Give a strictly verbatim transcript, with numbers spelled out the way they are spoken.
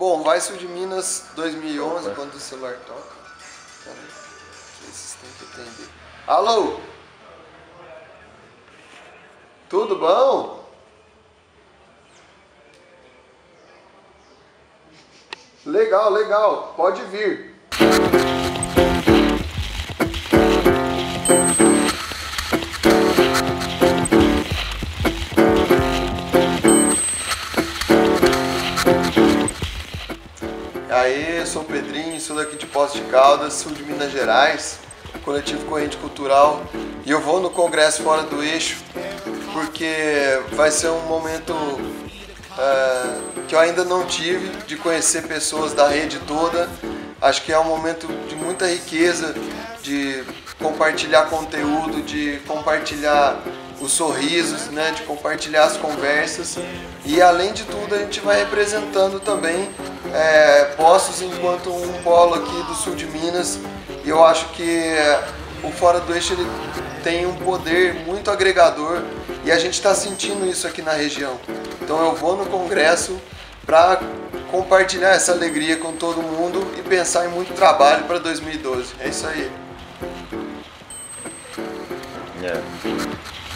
Bom, vai Sul de Minas dois mil e onze, Opa. Quando o celular toca. Pera aí, que vocês têm que atender. Alô? Tudo bom? Legal, legal. Pode vir. Aí, eu sou o Pedrinho, sou daqui de Poços de Caldas, sul de Minas Gerais, coletivo Corrente Cultural, e eu vou no Congresso Fora do Eixo porque vai ser um momento é, que eu ainda não tive de conhecer pessoas da rede toda. Acho que é um momento de muita riqueza, de compartilhar conteúdo, de compartilhar os sorrisos, né, de compartilhar as conversas, e além de tudo a gente vai representando também é, Poços enquanto um polo aqui do sul de Minas, e eu acho que é, o Fora do Eixo ele tem um poder muito agregador e a gente está sentindo isso aqui na região. Então eu vou no congresso para compartilhar essa alegria com todo mundo e pensar em muito trabalho para dois mil e doze. É isso aí. Yeah.